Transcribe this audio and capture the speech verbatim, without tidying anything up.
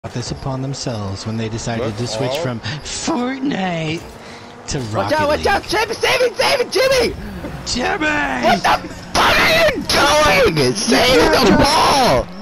brought this upon themselves when they decided Look, to switch all- from Fortnite to Rocket Watch out, watch League. out! Save it, save it, save it, Jimmy! Jimmy! What the fuck are you doing? Save the ball!